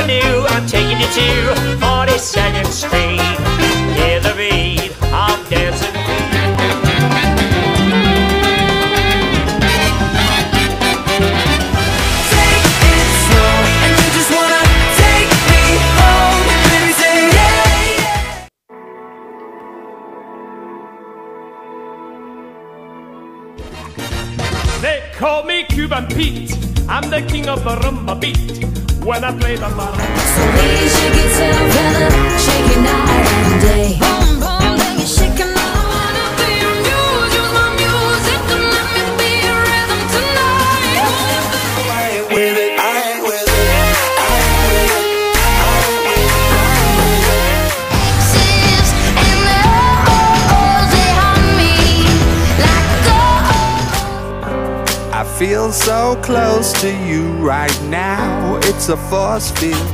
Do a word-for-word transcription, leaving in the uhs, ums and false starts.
Avenue, I'm taking you to forty-second Street. Hear the beat of dancing feet. Take it slow, and you just wanna take me home. Baby, say yeah, yeah. They call me Cuban Pete. I'm the king of the rumba beat. When I play the marimba. So raise your guitar, brother, shake it night and day. Boom, boom, then you shake it. I wanna be your muse, use my music to let me be your rhythm tonight. I ain't with it, I ain't with it, I ain't with it, I ain't with it. Exes and the O's, they haunt me like gold. I feel so close to you right now. It's a force field